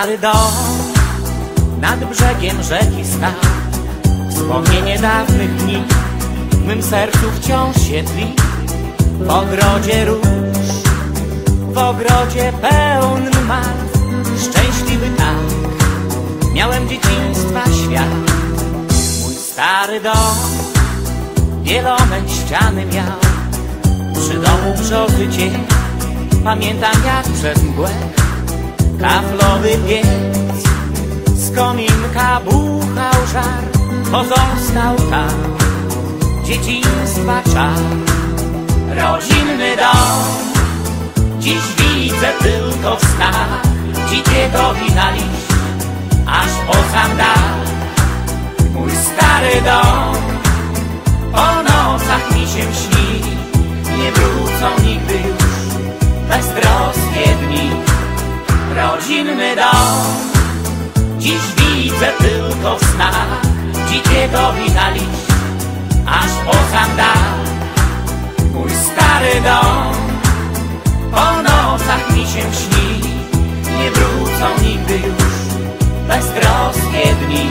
stary dom nad brzegiem rzeki stał. Wspomnienie dawnych dni w mym sercu wciąż się tli. W ogrodzie róż, w ogrodzie pełnym mat, szczęśliwy tak miałem dzieciństwa świat. Mój stary dom wielone ściany miał, przy domu brzozy cień, pamiętam jak przez mgłę kaflowy piec, z kominka buchał żar, pozostał tam dzieciństwa czar. Rodzinny dom dziś widzę tylko w snach, dzikiego wina liść aż po sam dach. Mój stary dom po nocach mi się śni, nie wrócą nigdy już beztroskie dni. Rodzinny dom dziś widzę tylko w snach, dzikiego wina liść aż po sam dach. Mój stary dom po nocach mi się śni, nie wrócą nigdy już beztroskie dni.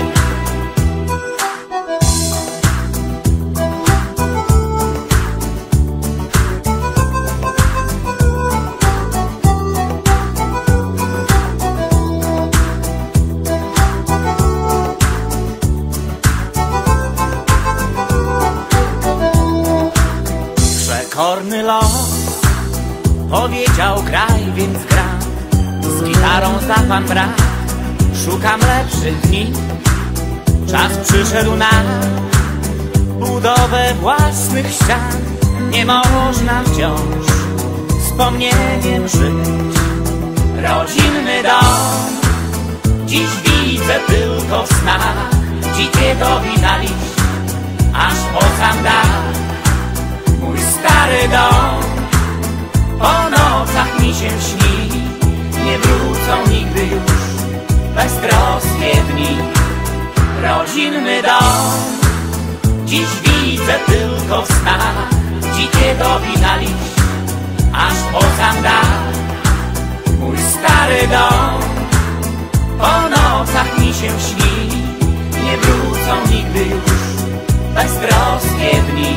Przekorny los powiedział graj, więc gram, z gitarą za pan brat, szukam lepszych dni. Czas przyszedł na budowę własnych ścian, nie można wciąż wspomnieniem żyć. Rodzinny dom dziś widzę tylko w snach, dzikiego wina liść aż po sam dach. Mój stary dom po nocach mi się śni, nie wrócą nigdy już beztroskie dni. Rodzinny dom dziś widzę tylko w snach, dzikiego wina liść aż po sam dach. Mój stary dom po nocach mi się śni, nie wrócą nigdy już beztroskie dni.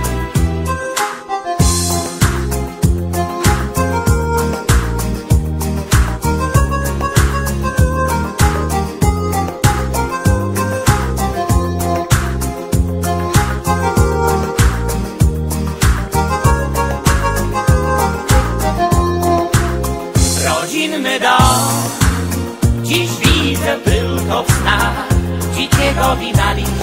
Rodzinny dom dziś widzę tylko w snach, dzikiego wina liść